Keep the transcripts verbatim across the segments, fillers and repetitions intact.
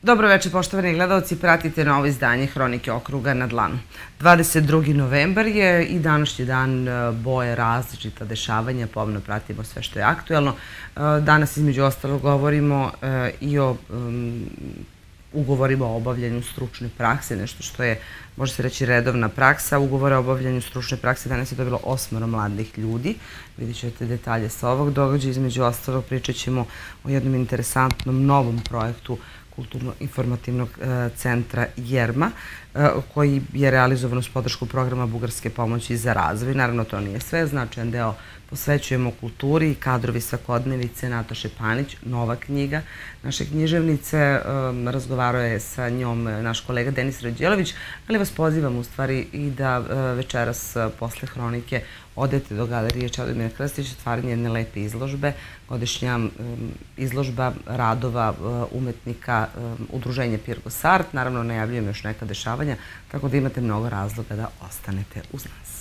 Dobro večer, poštovani gledalci, pratite novo izdanje Hronike okruga na dlanu. dvadeset drugi novembar je i današnji dan boje različita dešavanja, pomno pratimo sve što je aktuelno. Danas između ostalog govorimo i o ugovorima o obavljanju stručne prakse, nešto što je, može se reći, redovna praksa. Ugovore o obavljanju stručne prakse danas je dobilo osmoro mladih ljudi. Vidjet ćete detalje sa ovog događaja. Između ostalog pričat ćemo o jednom interesantnom novom projektu Kulturno-informativnog centra Jerma, koji je realizovan uz podršku programa Bugarske pomoći za razvoj. Naravno, to nije sve. Značajan deo posvećujemo kulturi i kadrovi svakodnevice Nataše Panić, nova knjiga naše književnice. Razgovarao je sa njom naš kolega Denis Rađelović, ali vas pozivam u stvari i da večeras posle Hronike odete do galerije Čedomira Krstića, otvaranje jedne lepe izložbe, godišnja izložba radova umetnika udruženja Pirgos Art. Naravno, najavljujem još neka dešavanja, tako da imate mnogo razloga da ostanete uz nas.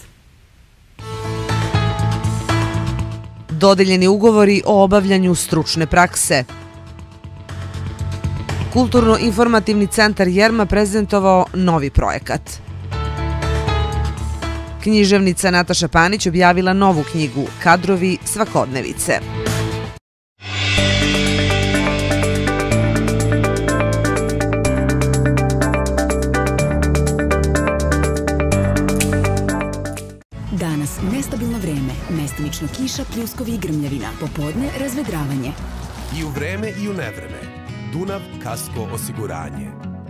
Dodeljeni ugovori o obavljanju stručne prakse. Kulturno-informativni centar Jerma prezentovao novi projekat. Književnica Nataša Panić objavila novu knjigu Kadrovi svakodnevice. Danas nestabilno vreme, mestimično kiša, pljuskovi i grmljavina, popodne razvedravanje. I u vreme i u nevreme. Dunav Kasko osiguranje.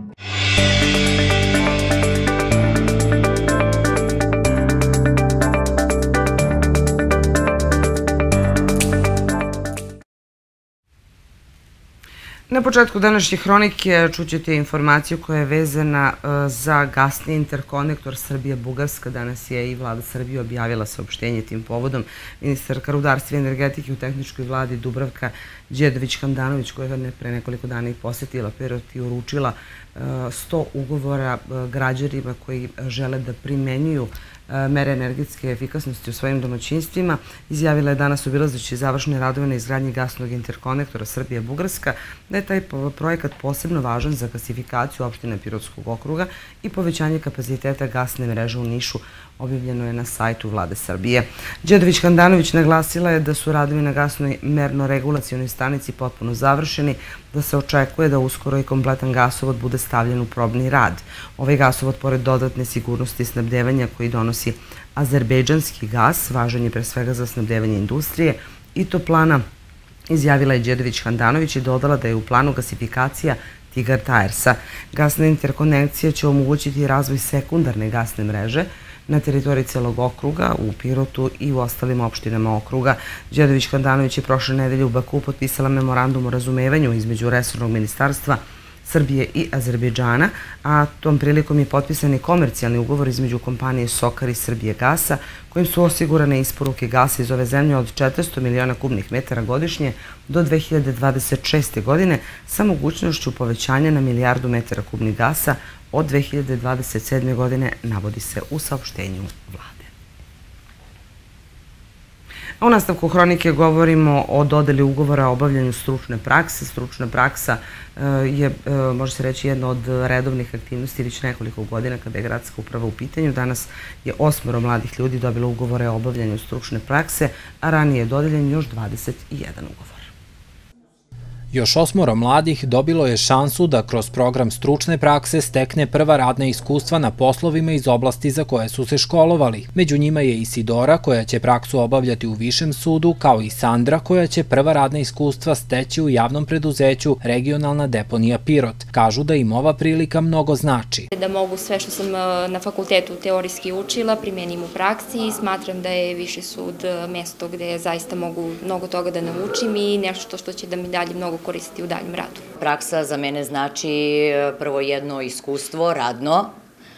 Na početku današnje hronike čućete informaciju koja je vezana za gasni interkonektor Srbija-Bugarska. Danas je i vlada Srbije objavila saopštenje tim povodom. Ministarka rudarstva i energetike u tehničkoj vladi Dubravka Đedović-Handanović, koja je pre nekoliko dana i posetila Pirot i uručila sto ugovora građanima koji žele da primenjuju mere energetske efikasnosti u svojim domaćinstvima, izjavila je danas obilazeći završne radove na izgradnji gasnog interkonektora Srbija-Bugarska da je taj projekat posebno važan za gasifikaciju opštine Pirotskog okruga i povećanje kapaciteta gasne mreže u Nišu, objavljeno je na sajtu vlade Srbije. Đedović-Handanović naglasila je da su radovi na gasnoj merno-regulacionoj stanici potpuno završeni, da se očekuje da uskoro i kompletan gasovod bude stavljen u probni rad. Ovaj gasovod, pored dodatne sigurnosti i snabdevanja koji donosi azerbejdžanski gas, važan je pre svega za snabdevanje industrije i toplana, izjavila je Đedović-Handanović i dodala da je u planu gasifikacija Tigar Tajersa. Gasna interkonekcija će omogućiti razvoj sekundarne gasne mreže na teritoriji celog okruga, u Pirotu i u ostalim opštinama okruga. Đedović-Handanović je prošle nedelje u Baku potpisala memorandum o razumevanju između resornog ministarstva Srbije i Azerbejdžana, a tom prilikom je potpisan i komercijalni ugovor između kompanije Sokar i Srbije gasa, kojim su osigurane isporuke gasa iz ove zemlje od četiristo miliona kubnih metara godišnje do dve hiljade dvadeset šeste. godine sa mogućnošću povećanja na milijardu metara kubnih gasa od dve hiljade dvadeset sedme. godine, navodi se u saopštenju vlade. U nastavku hronike govorimo o dodeli ugovora o obavljanju stručne prakse. Stručna praksa je, može se reći, jedna od redovnih aktivnosti već nekoliko godina kada je gradska uprava u pitanju. Danas je osmoro mladih ljudi dobilo ugovore o obavljanju stručne prakse, a ranije je dodeljen još dvadeset jedan ugovor. Još osmoro mladih dobilo je šansu da kroz program stručne prakse stekne prva radna iskustva na poslovima iz oblasti za koje su se školovali. Među njima je Isidora, koja će praksu obavljati u Višem sudu, kao i Sandra, koja će prva radna iskustva steći u javnom preduzeću Regionalna deponija Pirot. Kažu da im ova prilika mnogo znači. Da mogu sve što sam na fakultetu teorijski učila primenim u praksi i smatram da je Viši sud mesto gde zaista mogu mnogo toga da naučim i nešto što će da mi dalje mnogo koristiti u daljem radu. Praksa za mene znači prvo jedno iskustvo radno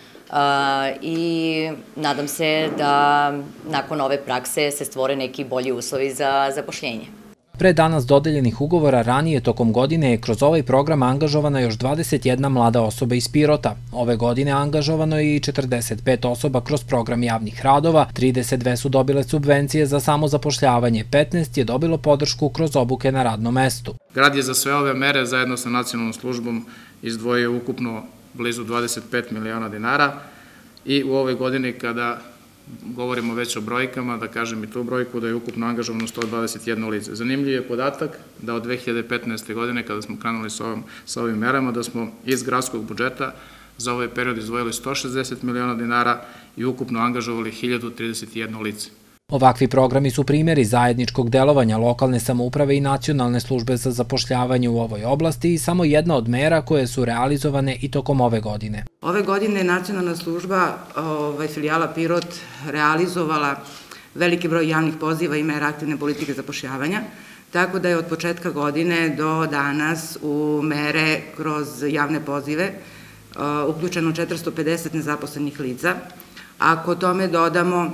i nadam se da nakon ove prakse se stvore neki bolji uslovi za zapošljenje. Pre danas dodeljenih ugovora ranije tokom godine je kroz ovaj program angažovana još dvadeset jedna mlada osoba iz Pirota. Ove godine angažovano je i četrdeset pet osoba kroz program javnih radova, trideset dve su dobile subvencije za samozapošljavanje, petnaest je dobilo podršku kroz obuke na radnom mestu. Grad je za sve ove mere zajedno sa nacionalnom službom izdvojio ukupno blizu dvadeset pet miliona dinara i u ovoj godini kada govorimo već o brojkama, da kažem i tu brojku, da je ukupno angažovano sto dvadeset jedno lice. Zanimljiv je podatak da od dve hiljade petnaeste. godine, kada smo krenuli sa ovim merama, da smo iz gradskog budžeta za ovaj period izdvojili sto šezdeset miliona dinara i ukupno angažovali hiljadu trideset jedno lice. Ovakvi programi su primjeri zajedničkog delovanja lokalne samouprave i nacionalne službe za zapošljavanje u ovoj oblasti i samo jedna od mera koje su realizovane i tokom ove godine. Ove godine nacionalna služba filijala Pirot realizovala veliki broj javnih poziva i mera aktivne politike zapošljavanja, tako da je od početka godine do danas u mere kroz javne pozive uključeno četiristo pedeset nezaposlenih lica. Ako tome dodamo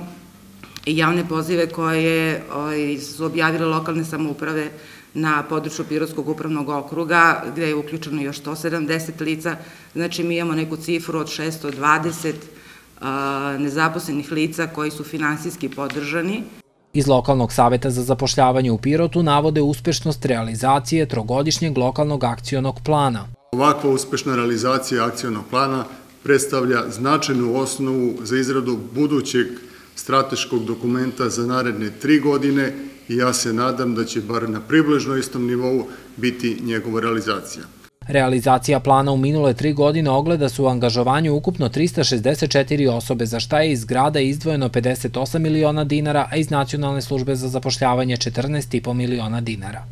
i javne pozive koje su objavile lokalne samouprave na području Pirotskog upravnog okruga, gde je uključeno još sto sedamdeset lica, znači mi imamo neku cifru od šesto dvadeset nezaposlenih lica koji su finansijski podržani. Iz Lokalnog saveta za zapošljavanje u Pirotu navode uspešnost realizacije trogodišnjeg lokalnog akcionog plana. Ovakva uspešna realizacija akcionog plana predstavlja značajnu osnovu za izradu budućeg strateškog dokumenta za naredne tri godine i ja se nadam da će bar na približno istom nivou biti njegova realizacija. Realizacija plana u minule tri godine ogleda se u angažovanju ukupno trista šezdeset četiri osobe, za šta je iz grada izdvojeno pedeset osam miliona dinara, a iz Nacionalne službe za zapošljavanje četrnaest i po miliona dinara.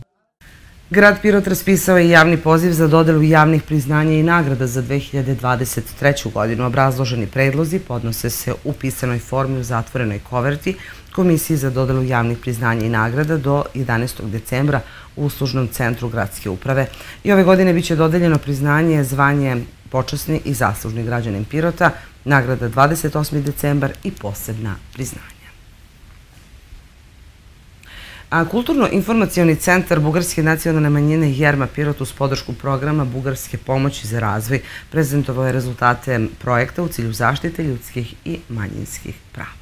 Grad Pirot raspisao je javni poziv za dodelu javnih priznanja i nagrada za dve hiljade dvadeset treću. godinu. Obrazloženi predlozi podnose se u pisanoj formi u zatvorenoj koverti Komisiji za dodelu javnih priznanja i nagrada do jedanaestog decembra u uslužnom centru gradske uprave. I ove godine biće dodeljeno priznanje zvanje počasni i zaslužni građanin Pirota, nagrada dvadeset osmi decembar i posebna priznanja. A Kulturno-informacioni centar Bugarske nacionalne manjine Jerma Pirot uz podršku programa Bugarske pomoći za razvoj prezentovao je rezultate projekta u cilju zaštite ljudskih i manjinskih prava.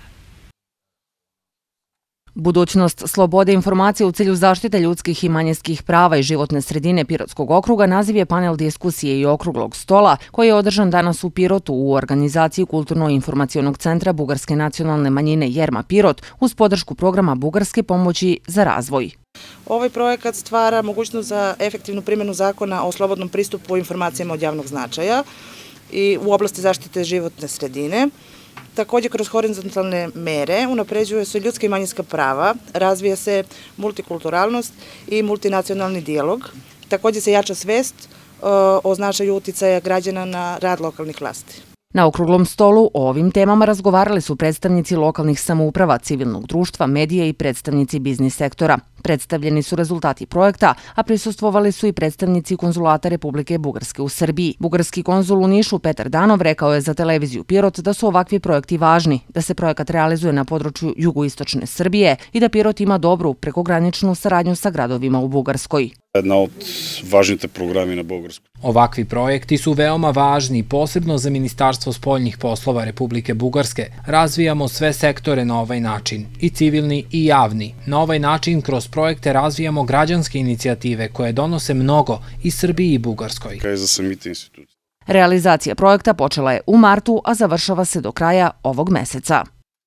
Budućnost slobode informacije u cilju zaštite ljudskih i manjinskih prava i životne sredine Pirotskog okruga naziv je panel diskusije i okruglog stola koji je održan danas u Pirotu u organizaciji Kulturno-informacionog centra Bugarske nacionalne manjine Jerma Pirot uz podršku programa Bugarske pomoći za razvoj. Ovaj projekat stvara mogućnost za efektivnu primjenu zakona o slobodnom pristupu informacijama od javnog značaja i u oblasti zaštite životne sredine. Također, kroz horizontalne mere unapređuju se ljudska i manjinska prava, razvija se multikulturalnost i multinacionalni dijalog. Također se jača svest o značaju uticaja građana na rad lokalnih vlasti. Na okruglom stolu o ovim temama razgovarali su predstavnici lokalnih samouprava, civilnog društva, medija i predstavnici biznis sektora. Predstavljeni su rezultati projekta, a prisustvovali su i predstavnici konzulata Republike Bugarske u Srbiji. Bugarski konzul u Nišu Petar Danov rekao je za televiziju Pirot da su ovakvi projekti važni, da se projekat realizuje na području jugoistočne Srbije i da Pirot ima dobru prekograničnu saradnju sa gradovima u Bugarskoj. Jedna od važnijih programa na Bugarskoj. Ovakvi projekti su veoma važni, posebno za Ministarstvo spoljnih poslova Republike Bugarske. Razvijamo sve sektore na ovaj način, i civilni i javni. Na ovaj način kroz projekte razvijamo građanske inicijative koje donose mnogo i Srbiji i Bugarskoj. Kaj za samite institucije. Realizacija projekta počela je u martu, a završava se do kraja ovog meseca.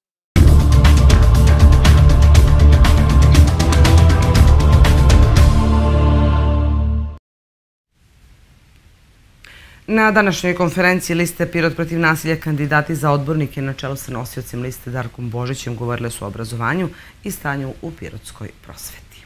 Na današnjoj konferenciji liste Pirot protiv nasilja kandidati za odbornike na čelu sa nosiocem liste Darkom Božićem govorile su o obrazovanju i stanju u pirotskoj prosveti.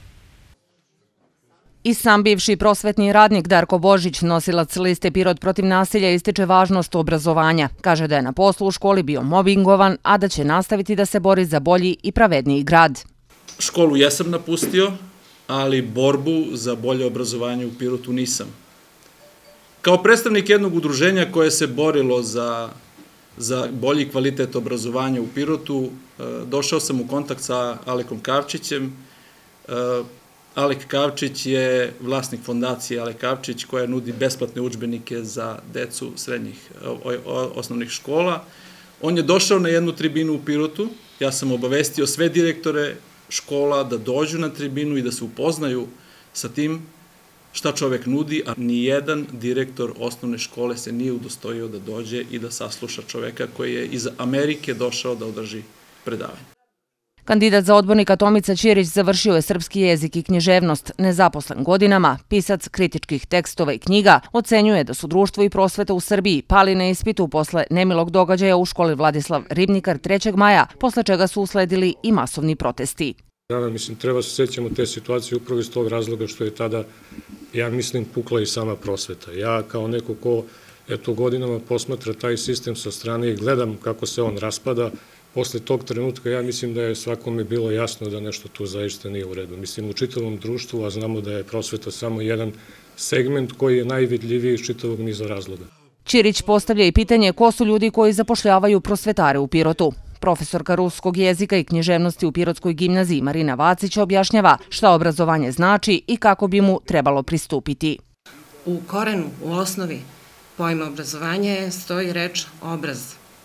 I sam bivši prosvetni radnik Darko Božić, nosilac liste Pirot protiv nasilja, ističe važnost obrazovanja. Kaže da je na poslu u školi bio mobingovan, a da će nastaviti da se bori za bolji i pravedniji grad. Školu jesam napustio, ali borbu za bolje obrazovanje u Pirotu nisam. Kao predstavnik jednog udruženja koje se borilo za, za bolji kvalitet obrazovanja u Pirotu, došao sam u kontakt sa Alekom Kavčićem. Alek Kavčić je vlasnik fondacije Alek Kavčić koja nudi besplatne udžbenike za decu srednjih osnovnih škola. On je došao na jednu tribinu u Pirotu. Ja sam obavestio sve direktore škola da dođu na tribinu i da se upoznaju sa tim šta čovek nudi, a nijedan direktor osnovne škole se nije udostojio da dođe i da sasluša čoveka koji je iz Amerike došao da održi predavanje. Kandidat za odbornika Tomica Ćirić završio je srpski jezik i književnost, nezaposlen godinama, pisac kritičkih tekstova i knjiga, ocenjuje da su društvo i prosveta u Srbiji pali na ispitu posle nemilog događaja u školi Vladislav Ribnikar trećeg maja, posle čega su usledili i masovni protesti. Dana, mislim, treba se sećamo te situacije upravo iz tog razloga što je tada, ja mislim, pukla i sama prosveta. Ja kao neko ko, eto, godinama posmatra taj sistem sa strane i gledam kako se on raspada, posle tog trenutka ja mislim da je svakome bilo jasno da nešto tu zaista nije u redu. Mislim, u čitavom društvu, a znamo da je prosveta samo jedan segment koji je najvidljiviji iz čitavog niza razloga. Ćirić postavlja i pitanje ko su ljudi koji zapošljavaju prosvetare u Pirotu. Profesorka ruskog jezika i književnosti u Pirotskoj gimnaziji Marina Vacić objašnjava šta obrazovanje znači i kako bi mu trebalo pristupiti. U korenu, u osnovi pojma obrazovanja stoji reč obraz.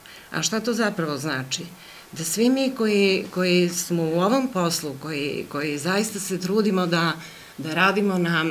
A šta to zapravo znači? Da svi mi koji, koji smo u ovom poslu, koji, koji zaista se trudimo da, da radimo na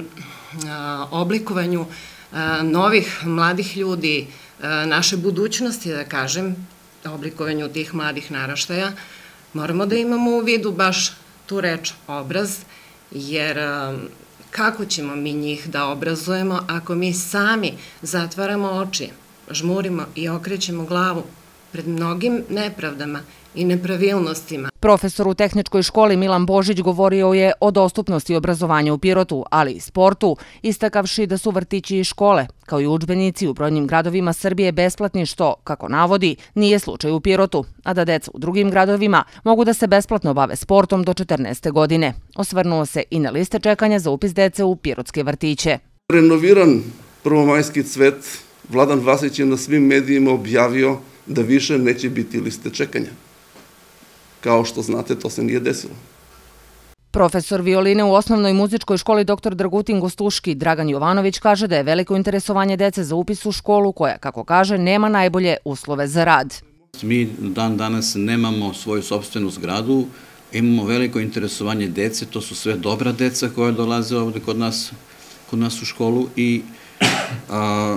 a, oblikovanju a, novih mladih ljudi, a, naše budućnosti, da kažem, oblikovanju tih mladih naraštaja, moramo da imamo u vidu baš tu reč obraz, jer a, kako ćemo mi njih da obrazujemo ako mi sami zatvaramo oči, žmurimo i okrećemo glavu pred mnogim nepravdama i nepravilnostima. Profesor u tehničkoj školi Milan Božić govorio je o dostupnosti obrazovanja u Pirotu, ali i sportu, istakavši da su vrtići i škole, kao i udžbenici u brojnim gradovima Srbije besplatni, što, kako navodi, nije slučaj u Pirotu, a da deca u drugim gradovima mogu da se besplatno bave sportom do četrnaeste godine. Osvrnuo se i na liste čekanja za upis dece u pirotske vrtiće. Renoviran prvomajski cvet, Vladan Vasić je na svim medijima objavio da više neće biti liste čekanja. Kao što znate, to se nije desilo. Profesor violine u osnovnoj muzičkoj školi doktor Dragutin Gostuški Dragan Jovanović kaže da je veliko interesovanje dece za upis u školu koja, kako kaže, nema najbolje uslove za rad. Mi dan danas nemamo svoju sopstvenu zgradu, imamo veliko interesovanje dece, to su sve dobra deca koja dolaze ovde kod nas, kod nas u školu i a,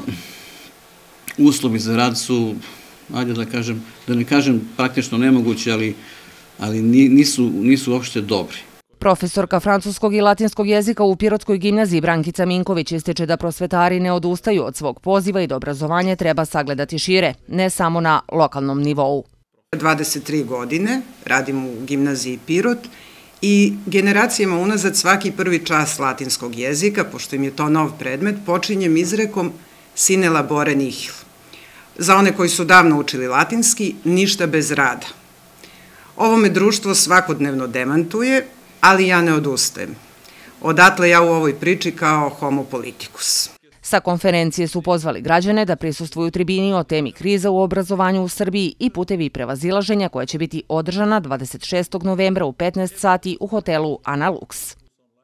uslovi za rad su, ajde da kažem, da ne kažem praktično nemoguće, ali, ali nisu, nisu uopšte dobri. Profesorka francuskog i latinskog jezika u Pirotskoj gimnaziji Brankica Minković ističe da prosvetari ne odustaju od svog poziva i da obrazovanje treba sagledati šire, ne samo na lokalnom nivou. dvadeset tri godine radim u gimnaziji Pirot i generacijama unazad svaki prvi čas latinskog jezika, pošto im je to nov predmet, počinjem izrekom sine labore nihil. Za one koji su davno učili latinski, ništa bez rada. Ovo me društvo svakodnevno demantuje, ali ja ne odustajem. Odatle ja u ovoj priči kao homo politikus. Sa konferencije su pozvali građane da prisustvuju tribini o temi kriza u obrazovanju u Srbiji i putevi prevazilaženja koja će biti održana dvadeset šestog novembra u petnaest sati u hotelu Ana Lux.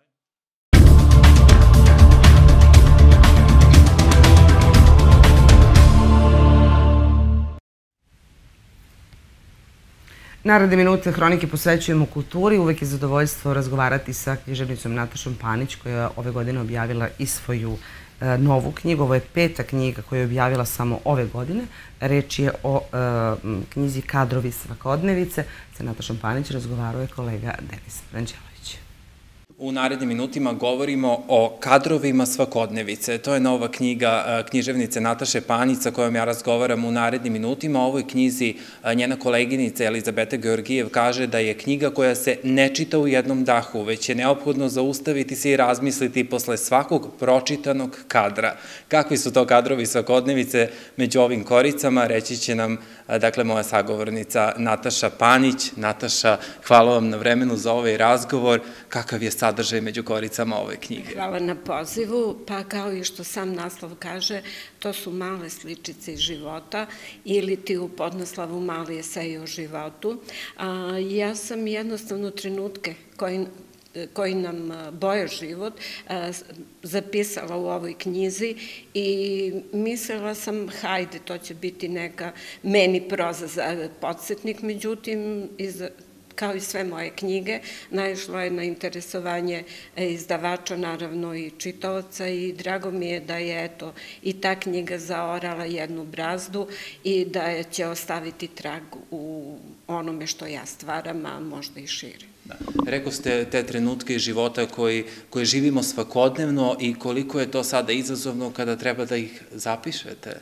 Naredne minute hronike posvećujemo kulturi. Uvek je zadovoljstvo razgovarati sa književnicom Natašom Panić, koja je ove godine objavila i svoju novu knjigu. Ovo je peta knjiga koju je objavila samo ove godine. Reč je o knjizi Kadrovi svakodnevice. Sa Natašom Panić razgovarao je kolega Denis Ranđelović. U narednim minutima govorimo o kadrovima svakodnevice. To je nova knjiga književnice Nataše Panić sa kojom ja razgovaram u narednim minutima. O ovoj knjizi njena koleginica Elizabeta Georgijev kaže da je knjiga koja se ne čita u jednom dahu, već je neophodno zaustaviti se i razmisliti posle svakog pročitanog kadra. Kakvi su to kadrovi svakodnevice među ovim koricama, reći će nam dakle moja sagovornica Nataša Panić. Nataša, hvala vam na vremenu za ovaj razgovor. Kakav je sadržaj među koricama ove knjige? Hvala na pozivu. Pa kao i što sam naslov kaže, to su male sličice iz života ili ti u podnaslavu mali esej o životu. Ja sam jednostavno trenutke koji koji nam boje život, zapisala u ovoj knjizi i mislila sam, hajde, to će biti neka meni proza za podsjetnik, međutim, kao i sve moje knjige, naišlo je na interesovanje izdavača, naravno i čitaoca, i drago mi je da je eto i ta knjiga zaorala jednu brazdu i da će ostaviti trag u onome što ja stvaram, a možda i šire. Rekao ste te trenutke života koje živimo svakodnevno i koliko je to sada izazovno kada treba da ih zapišete?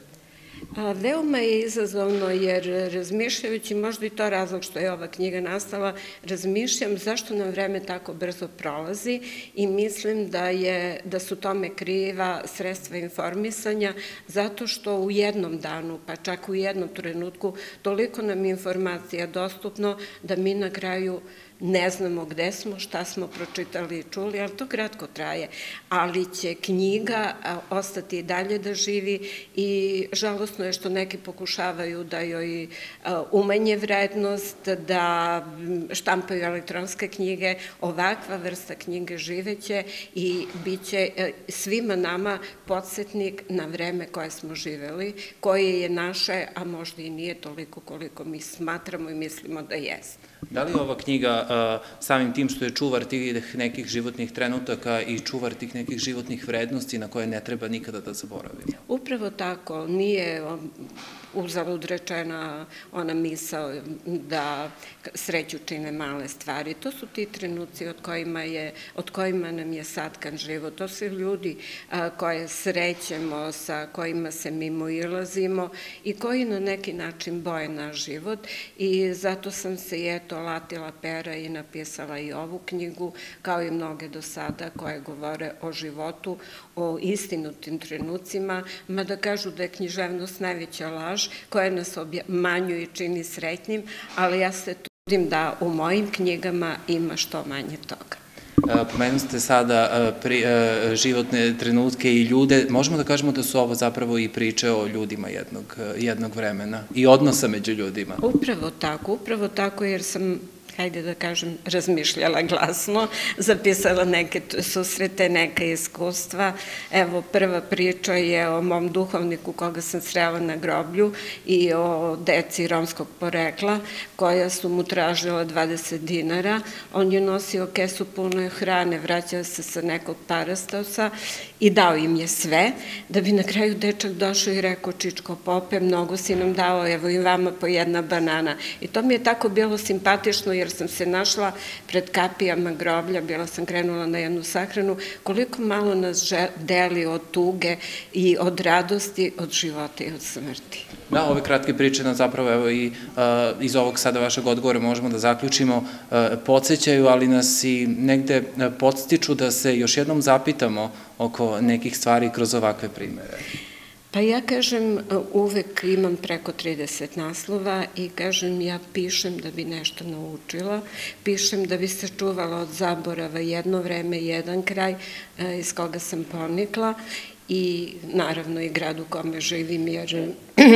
Veoma je izazovno jer razmišljajući, možda i to razlog što je ova knjiga nastala, razmišljam zašto nam vreme tako brzo prolazi i mislim da su tome kriva sredstva informisanja, zato što u jednom danu, pa čak u jednom trenutku, toliko nam informacija dostupno da mi na kraju ne znamo gde smo, šta smo pročitali i čuli, ali to kratko traje. Ali će knjiga ostati i dalje da živi i žalostno je što neki pokušavaju da joj umanje vrednost, da štampaju elektronske knjige. Ovakva vrsta knjige živeće i bit će svima nama podsjetnik na vreme koje smo živeli, koje je naše, a možda i nije toliko koliko mi smatramo i mislimo da jeste. Da li ova knjiga, samim tim što je čuvar tih nekih životnih trenutaka i čuvar tih nekih životnih vrednosti na koje ne treba nikada da zaboravimo? Upravo tako, nije uzalud rečena ona misao da sreću čine male stvari. To su ti trenuci od kojima nam je satkan život. To su ljudi koje srećemo, sa kojima se mimoilazimo i koji na neki način boje naš život i zato sam se i eto latila pera i napisala i ovu knjigu, kao i mnoge do sada koje govore o životu, o istinutim trenucima, mada kažu da je književnost najveća laž koja nas obmanjuje i čini sretnim, ali ja se trudim da u mojim knjigama ima što manje toga. Pomenuli ste sada životne trenutke i ljude. Možemo da kažemo da su ovo zapravo i priče o ljudima jednog vremena i odnosa među ljudima? Upravo tako, upravo tako jer sam, hajde da kažem, razmišljala glasno, zapisala neke susrete, neka iskustva. Evo, prva priča je o mom duhovniku koga sam srela na groblju i o deci romskog porekla koja su mu tražila dvadeset dinara. On je nosio kesu puno hrane, vraćao se sa nekog parastosa i dao im je sve, da bi na kraju dečak došao i rekao: Čičko pope, mnogo si nam dao, evo i vama po jedna banana. I to mi je tako bilo simpatično jer sam se našla pred kapijama groblja, bila sam krenula na jednu sahranu, koliko malo nas deli od tuge i od radosti, od života i od smrti. Da, ove kratke priče nas zapravo, evo i iz ovog sada vašeg odgovora možemo da zaključimo, podsjećaju, ali nas i negde podstiču da se još jednom zapitamo oko nekih stvari kroz ovakve primere. Pa ja kažem, uvek imam preko trideset naslova i kažem ja pišem da bi nešto naučila, pišem da bi se čuvala od zaborava jedno vreme, jedan kraj iz koga sam ponikla i naravno i grad u kome živim jer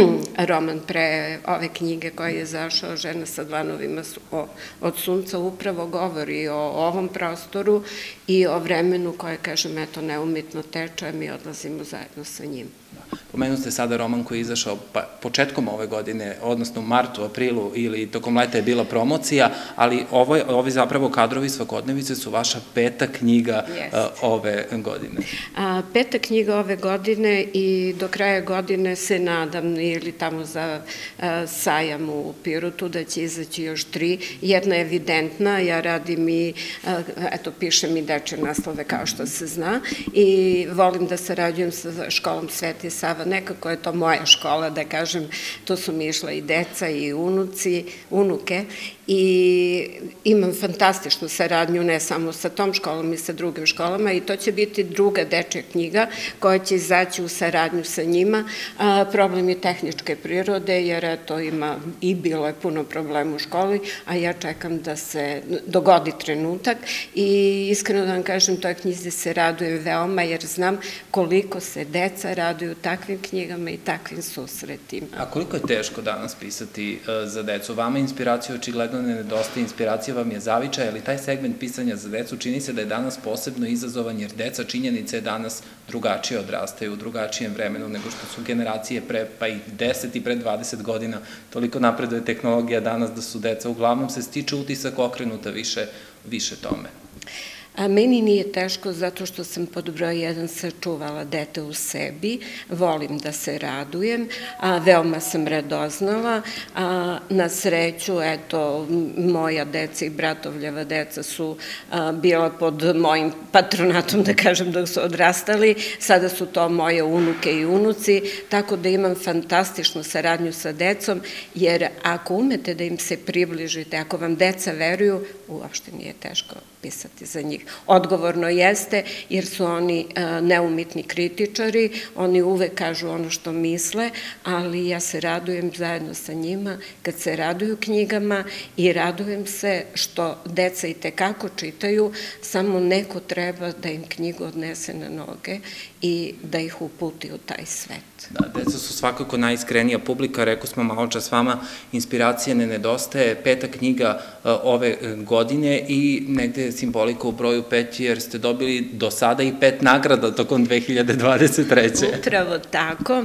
roman pre ove knjige koji je zašao, Žena sa dlanovima od sunca, upravo govori o ovom prostoru i o vremenu koje, kažem, eto, neumitno teče, a mi odlazimo zajedno sa njim. Pomenuli ste sada roman koji je izašao početkom ove godine, odnosno u martu, aprilu ili tokom leta je bila promocija, ali ovi zapravo kadrovi svakodnevice su vaša peta knjiga ove godine. Peta knjiga ove godine i do kraja godine se nadam ili tamo za sajam u Pirotu da će izaći još tri. Jedna je evidentna, ja radim i, eto, pišem i dečje naslove kao što se zna i volim da sarađujem sa školom Sveti Sava. Nekako je to moja škola, da kažem, tu su mi išla i deca i unuci, unuke i imam fantastičnu saradnju ne samo sa tom školom i sa drugim školama i to će biti druga dečja knjiga koja će izaći u saradnju sa njima. Problem je tehničke prirode jer eto ima i bilo je puno problema u školi, a ja čekam da se dogodi trenutak i iskreno da vam kažem, toj knjizi se radujem veoma jer znam koliko se deca raduju takvim knjigama i takvim susretima. A koliko je teško danas pisati za decu? Vama inspiracija očigledno ne nedostaje, inspiracija vam je zavičaj, ali taj segment pisanja za decu čini se da je danas posebno izazovan, jer deca činjenice danas drugačije odrastaju u drugačijem vremenu nego što su generacije pre, pa i deset i pre dvadeset godina. Toliko napreduje tehnologija danas da su deca, uglavnom se stiče utisak okrenuta više, više tome. A meni nije teško zato što sam pod broj jedan sačuvala dete u sebi, volim da se radujem, a veoma sam radoznala, a na sreću, eto, moja deca i bratovljava deca su bila pod mojim patronatom, da kažem, dok su odrastali, sada su to moje unuke i unuci, tako da imam fantastičnu saradnju sa decom, jer ako umete da im se približite, ako vam deca veruju, uopšte nije teško pisati za njih. Odgovorno jeste, jer su oni neumitni kritičari, oni uvek kažu ono što misle, ali ja se radujem zajedno sa njima kad se raduju knjigama i radujem se što deca i tekako čitaju, samo neko treba da im knjigu odnese na noge i da ih uputi u taj svet. Da, deca su svakako najiskrenija publika, rekao smo malo čas vama, inspiracije ne nedostaje, peta knjiga ove godine i negde simbolika u broju pet, jer ste dobili do sada i pet nagrada tokom dve hiljade dvadeset treće. Upravo tako.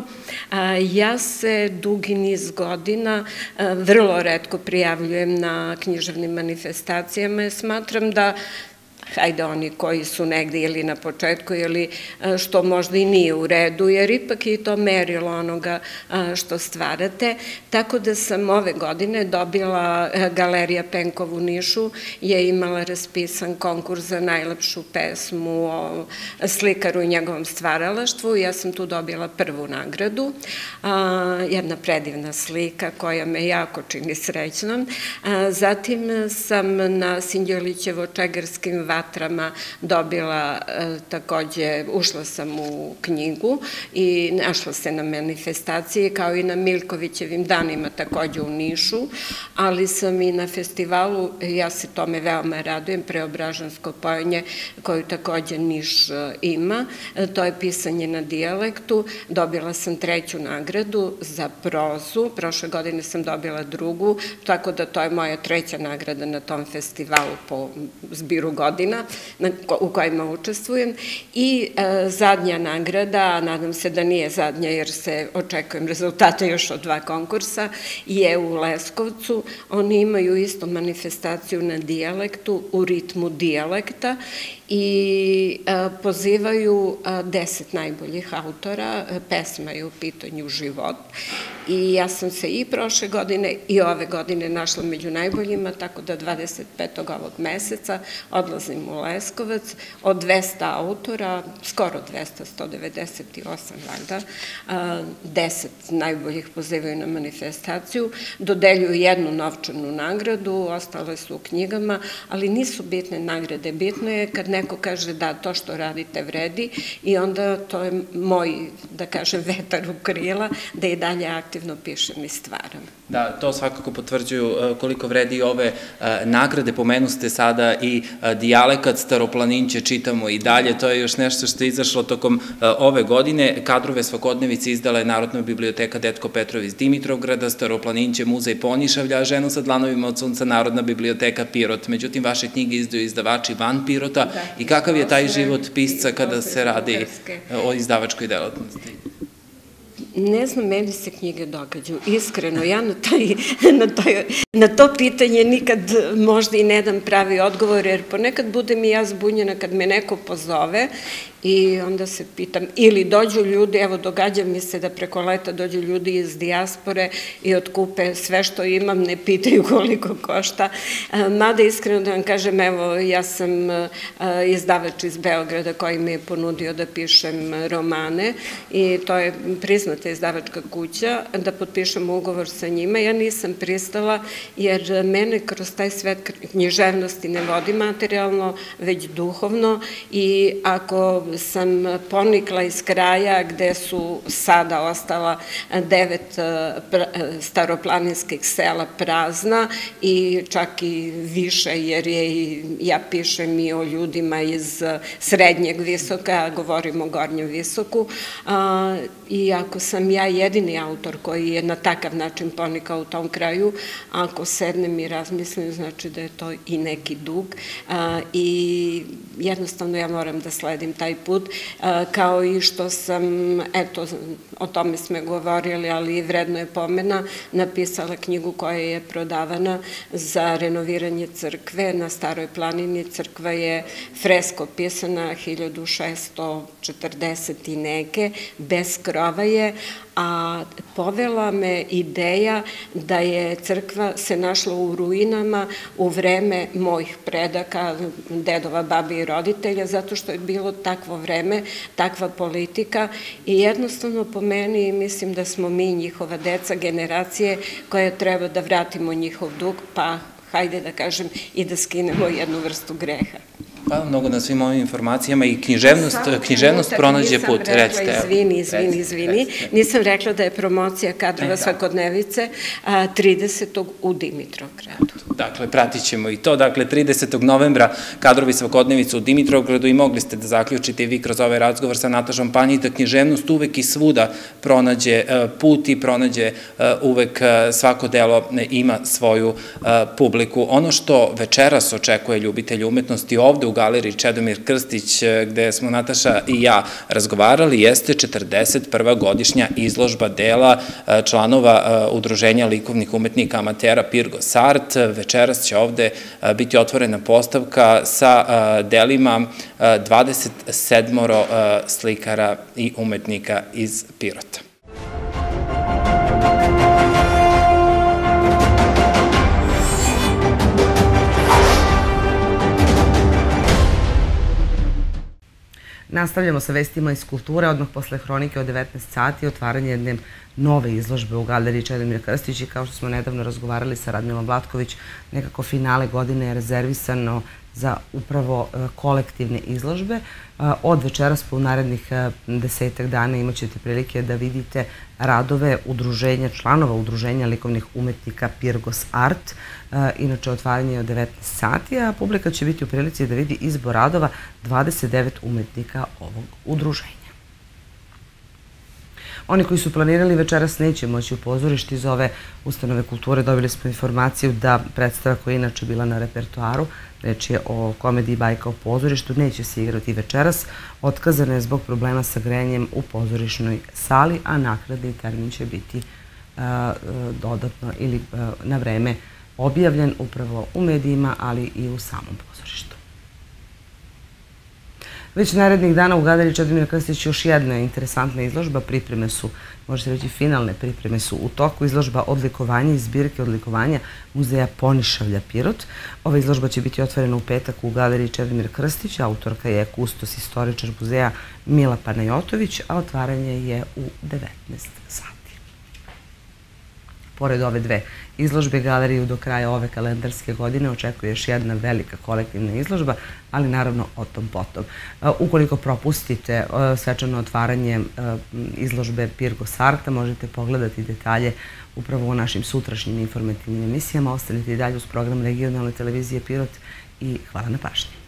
Ja se dugi niz godina vrlo retko prijavljujem na književnim manifestacijama, smatram da hajde oni koji su negde ili na početku ili što možda i nije u redu, jer ipak je to merilo onoga što stvarate. Tako da sam ove godine dobila, Galerija Penkov u Nišu je imala raspisan konkurs za najlepšu pesmu o slikaru i njegovom stvaralaštvu. Ja sam tu dobila prvu nagradu, jedna predivna slika koja me jako čini srećnom. Zatim sam na Sinđelićevo-Čegarskim vatrama dobila takođe, ušla sam u knjigu i našla se na manifestaciji, kao i na Miljkovićevim danima takođe u Nišu, ali sam i na festivalu, ja se tome veoma radujem, Preobražansko pojenje, koju takođe Niš ima, to je pisanje na dijalektu, dobila sam treću nagradu za prozu, prošle godine sam dobila drugu, tako da to je moja treća nagrada na tom festivalu po zbiru godina u kojima učestvujem i zadnja nagrada, nadam se da nije zadnja jer se očekujem rezultate još od dva konkursa, je u Leskovcu. Oni imaju isto manifestaciju na dijalektu, u ritmu dijalekta i pozivaju deset najboljih autora, pesma je u pitanju život i ja sam se i prošle godine i ove godine našla među najboljima, tako da dvadeset petog ovog meseca odlazim u Leskovac od dvesta autora, skoro dvesta, sto devedeset osam valjda, deset najboljih pozivaju na manifestaciju, dodeljuju jednu novčanu nagradu, ostale su u knjigama, ali nisu bitne nagrade, bitno je kad neko kaže da to što radite vredi i onda to je moj, da kažem, vetar u krila, da i dalje aktivno pišem i stvaram. Da, to svakako potvrđuju koliko vredi ove nagrade, pomenu ste sada i dijalekat, Staroplaninće čitamo i dalje, to je još nešto što je izašlo tokom ove godine, kadrove svakodnevice izdala je Narodna biblioteka Detko Petrov iz Dimitrovgrada, Staroplaninće muzej Ponišavlja, Ženu sa dlanovima od sunca Narodna biblioteka Pirot, međutim vaše knjige izdaju izdavači van Pirota i kakav je taj život pisca kada se radi o izdavačkoj delatnosti? Ne znam, meni se knjige događaju, iskreno, ja na to pitanje nikad možda i ne dam pravi odgovor, jer ponekad budem i ja zbunjena kad me neko pozove i onda se pitam, ili dođu ljudi, evo događa mi se da preko leta dođu ljudi iz dijaspore i otkupe sve što imam, ne pitaju koliko košta, mada iskreno da vam kažem, evo ja sam izdavač iz Beograda koji mi je ponudio da pišem romane i to je priznata izdavačka kuća, da potpišem ugovor sa njima, ja nisam pristala jer mene kroz taj svet književnosti ne vodi materijalno, već duhovno i ako sam ponikla iz kraja gde su sada ostala devet staroplaninskih sela prazna i čak i više, jer je, ja pišem i o ljudima iz srednjeg Visoka, govorim o Gornjem Visoku, i ako sam ja jedini autor koji je na takav način ponikao u tom kraju, ako sednem i razmislim, znači da je to i neki dug i jednostavno ja moram da sledim taj put, kao i što sam, eto, o tome smo govorili, ali vredno je pomena, napisala knjigu koja je prodavana za renoviranje crkve na Staroj planini. Crkva je fresko pisana hiljadu šeststo četrdeset i neke, bez krova je, a povela me ideja da je crkva se našla u ruinama u vreme mojih predaka, dedova, babi i roditelja, zato što je bilo takvo vreme, takva politika i jednostavno po meni mislim da smo mi njihova deca, generacije koje treba da vratimo njihov dug, pa hajde da kažem i da skinemo jednu vrstu greha. Hvala mnogo na svim ovim informacijama i književnost pronađe put. Recite, izvini, izvini, izvini. Nisam rekla da je promocija kadrova svakodnevice tridesetog u Dimitrovgradu. Dakle, pratit ćemo i to. Dakle, tridesetog novembra kadrovi svakodnevice u Dimitrovgradu i mogli ste da zaključite i vi kroz ovaj razgovor sa Natašom Panjić da književnost uvek i svuda pronađe put i pronađe uvek svako delo ima svoju publiku. Ono što večeras očekuje ljubitelji umetnosti ovde u galeriji Čedomir Krstić, gde smo Nataša i ja razgovarali, jeste četrdeset prva godišnja izložba dela članova Udruženja likovnih umetnika amatera Pirgos Art. Večeras će ovde biti otvorena postavka sa delima dvadeset sedam slikara i umetnika iz Pirota. Nastavljamo sa vestima iz kulture, odmah posle hronike od devetnaest sati, otvaranje jedne nove izložbe u galeriji Čedomir Krstić i kao što smo nedavno razgovarali sa Radmilom Vlatković, nekako finale godine je rezervisano za upravo kolektivne izložbe. Od večeras po narednih desetak dana imat ćete prilike da vidite radove udruženja, članova udruženja likovnih umetnika Pirgos Art. Inače, otvaranje je od devetnaest sati, a publika će biti u prilici da vidi izbor radova dvadeset devet umetnika ovog udruženja. Oni koji su planirali večeras neće moći u pozorišti iz ove ustanove kulture. Dobili smo informaciju da predstava koja je inače bila na repertoaru, reč je o komediji Bajka o pozorištu, neće se igrati večeras. Otkazana je zbog problema sa grejanjem u pozorišnoj sali, a naknadni termin će biti dodatno ili na vreme objavljen upravo u medijima, ali i u samom pozorištu. Već narednih dana u galeriji Čedomir Krstić još jedna interesantna izložba. Pripreme su, može se reći finalne pripreme su u toku. Izložba odlikovanja iz zbirke odlikovanja Muzeja Ponišavlja Pirot. Ova izložba će biti otvorena u petak u galeriji Čedomir Krstić. Autorka je kustos istoričar muzeja Mila Panajotović, a otvaranje je u devetnaest sati. Pored ove dve izložbe, galeriju do kraja ove kalendarske godine očekuje još jedna velika kolektivna izložba, ali naravno o tom potom. Ukoliko propustite svečano otvaranje izložbe Pirgos Arta, možete pogledati detalje upravo u našim sutrašnjim informativnim emisijama. Ostanite i dalje uz program regionalne televizije Pirot i hvala na pažnji.